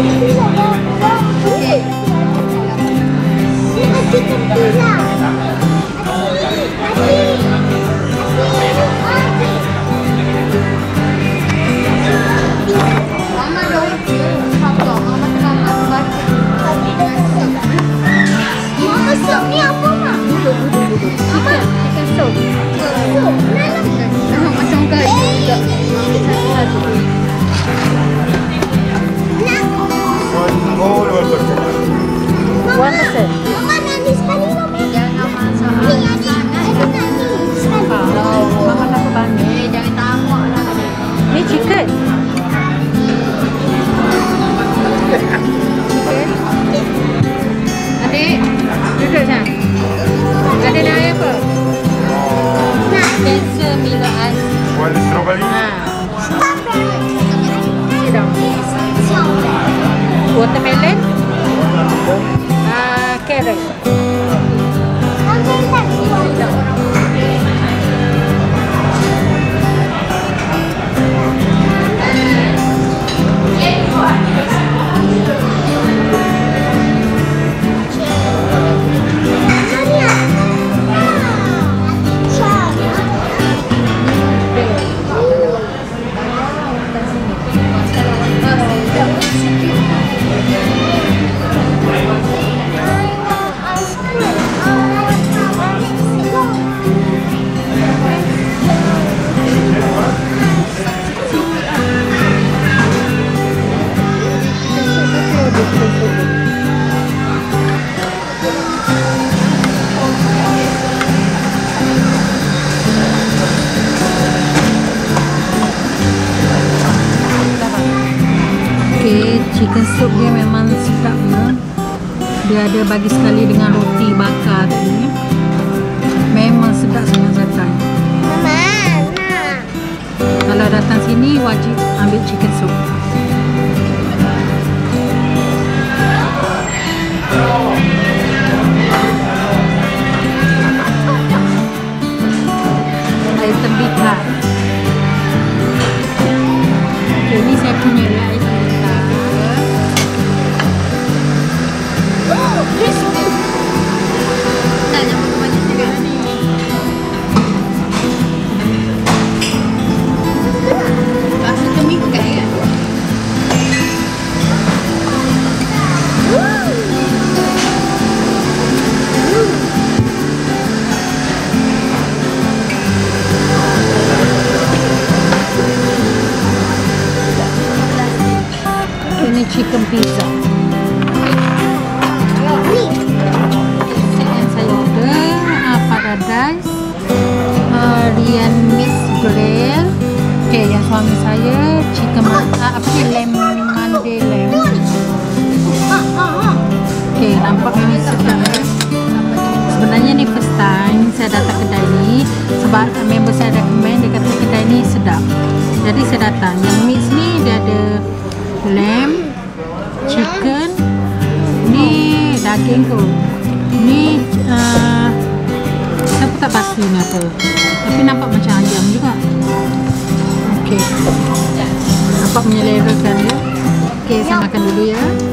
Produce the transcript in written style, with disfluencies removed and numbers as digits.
Watermelon, carrot. Chicken soup dia memang sedap ya. Dia ada bagi sekali dengan roti bakar tadi. Memang sedap sangat-sangat. Kalau datang sini wajib ambil chicken soup. Air tembikar. Okay, ini saya punya ya, air tembikar. Crispy. Tak jangan banyak juga ni. Rasa tembikar kan? Ini chicken pizza. Paradise, Rian Miss Grill. Okay, yang suami saya chicken lamb mande lamb. Okay, nampak ini sedap ya. Sebenarnya ni first time saya datang kedai ni sebab member saya recommend, dia kata kedai ni sedap. Jadi saya datang. Yang mix ni dia ada lamb, chicken, ni daging tu. Ni saya pun tak pasti ni apa, tapi nampak macam ayam juga. Okey, nampak menyelerakan ya. Okey, saya makan dulu ya.